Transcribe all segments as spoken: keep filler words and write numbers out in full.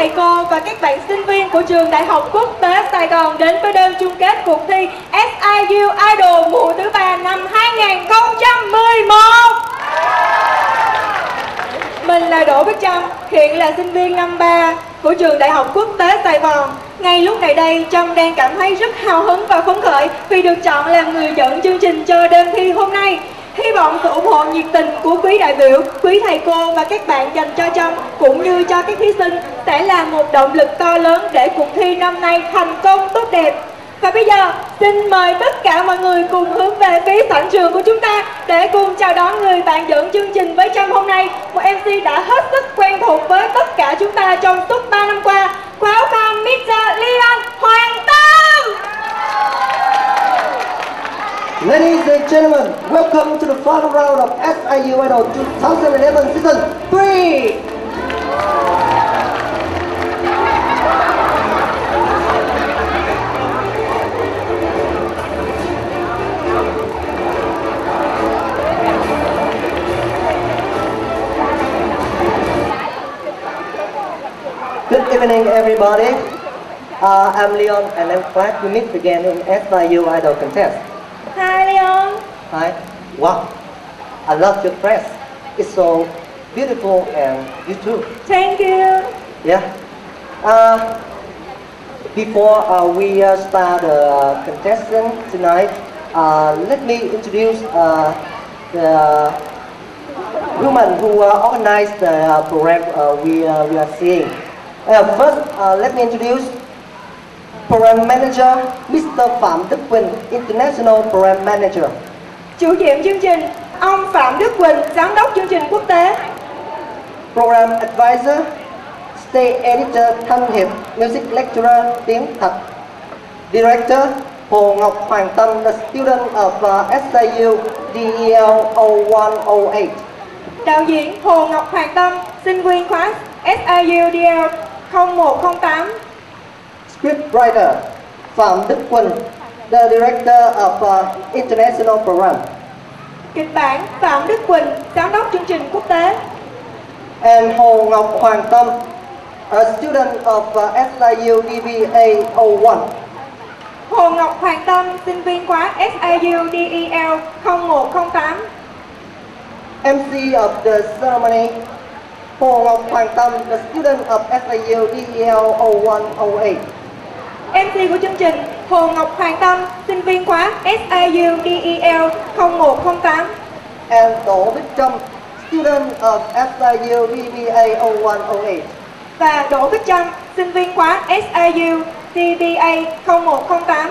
thầy cô và các bạn sinh viên của trường Đại học Quốc tế Sài Gòn đến với đêm chung kết cuộc thi ét i u Idol mùa thứ ba năm hai nghìn không trăm mười một. Mình là Đỗ Bích Trâm, hiện là sinh viên năm ba của trường Đại học Quốc tế Sài Gòn. Ngay lúc này đây, Trâm đang cảm thấy rất hào hứng và phấn khởi vì được chọn làm người dẫn chương trình cho đêm thi hôm nay. Hy vọng sự ủng hộ nhiệt tình của quý đại biểu, quý thầy cô và các bạn dành cho Trâm cũng như cho các thí sinh sẽ là một động lực to lớn để cuộc thi năm nay thành công tốt đẹp. Và bây giờ, xin mời tất cả mọi người cùng hướng về phía sảnh trường của chúng ta để cùng chào đón người bạn dẫn chương trình với Trâm hôm nay, một em xê đã hết sức quen thuộc với tất cả chúng ta trong suốt ba năm qua. Welcome mít tơ Leon Hoàng Tâm! Ladies and gentlemen, welcome to the final round of S I U Idol twenty eleven Season three! Good evening, everybody. Uh, I'm Leon, and I'm glad to meet again in S I U Idol contest. Hi Leon. Hi. Wow, I love your dress. It's so beautiful, and you too. Thank you. Yeah. Uh, before uh, we uh, start the contestant tonight, uh, let me introduce uh, the woman who uh, organized the uh, program uh, we uh, we are seeing. Uh, first, uh, let me introduce Program Manager, Mister Phạm Đức Quỳnh, International Program Manager. Chủ nhiệm chương trình, ông Phạm Đức Quỳnh, Giám đốc chương trình quốc tế. Program Advisor, State Editor Thanh Hiệp, Music Lecturer, tiếng thật. Director, Hồ Ngọc Hoàng Tâm, the student of uh, S I U D E L zero one zero eight. Đạo diễn Hồ Ngọc Hoàng Tâm, sinh viên khóa S I U D E L không một không tám. Scriptwriter, Phạm Đức Quỳnh, the Director of uh, International Program. Kịch bản Phạm Đức Quỳnh, Giám đốc chương trình quốc tế. And Hồ Ngọc Hoàng Tâm, a student of uh, S I U D B A zero one. Hồ Ngọc Hoàng Tâm, sinh viên khóa S I U D E L không một không tám. M C of the ceremony, Hồ Ngọc Hoàng Tâm, the student of S I U D E L zero one zero eight. em xê của chương trình Hồ Ngọc Hoàng Tâm, sinh viên khóa S I U D E L không một không tám. And Đỗ Bích Trâm, student of S I U D B A zero one zero eight. Và Đỗ Bích Trâm, sinh viên khóa S I U D B A không một không tám.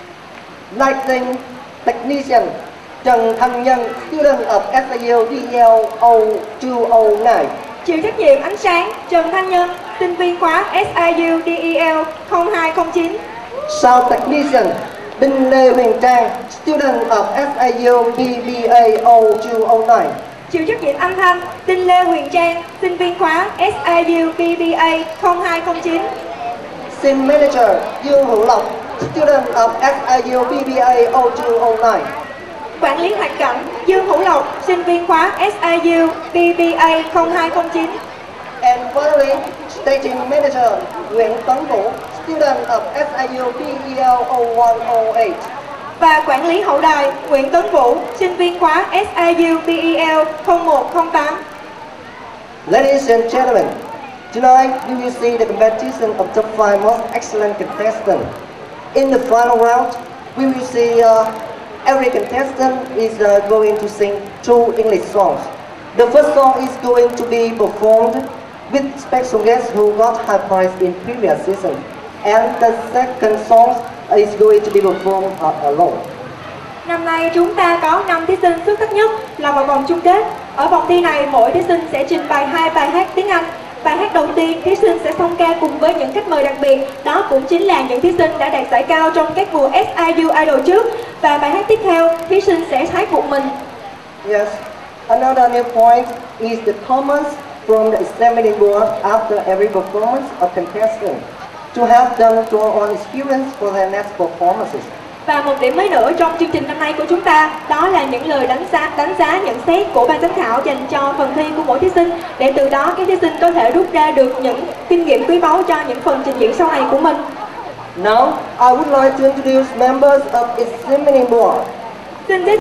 Lighting Technician, Trần Thanh Nhân, student of S I U D E L zero two zero nine. Chịu trách nhiệm ánh sáng Trần Thanh Nhân, sinh viên khóa S I U D E L không hai không chín. Sound Technician, Đinh Lê Huyền Trang, student of S I U D B A zero two zero nine. Chịu trách nhiệm âm thanh Đinh Lê Huyền Trang, sinh viên khóa S I U D B A không hai không chín. Scene Manager, Dương Hữu Lộc, student of S I U D B A zero two zero nine. Quản lý hoạt cảnh Dương Hữu Lộc, sinh viên khóa S I U D B A không hai không chín. And finally, Staging Manager, Nguyễn Tấn Vũ, student of S I U D E L zero one zero eight. Và quản lý hậu đài Nguyễn Tấn Vũ, sinh viên khóa S I U D E L không một không tám. Ladies and gentlemen, tonight you will see the competition of top five most excellent contestants. In the final round, we will see uh, every contestant is uh, going to sing two English songs. The first song is going to be performed with special guests who got high prize in previous season, and the second song is going to be performed uh, alone. Năm nay chúng ta có năm thí sinh xuất sắc nhất là vào vòng chung kết. Ở vòng thi này, mỗi thí sinh sẽ trình bày hai bài hát tiếng Anh. Bài hát đầu tiên, thí sinh sẽ song ca cùng với những khách mời đặc biệt. Đó cũng chính là những thí sinh đã đạt giải cao trong các mùa S I U Idol trước. Và bài hát tiếp theo, thí sinh sẽ hát một mình. Yes. Another new point is the comments from the examining board after every performance of contestants to help them draw on experience for their next performances. Và một điểm mới nữa trong chương trình năm nay của chúng ta đó là những lời đánh giá, đánh giá nhận xét của ban giám khảo dành cho phần thi của mỗi thí sinh, để từ đó các thí sinh có thể rút ra được những kinh nghiệm quý báu cho những phần trình diễn sau này của mình. Now, I would like to introduce members of its symphony board. Xin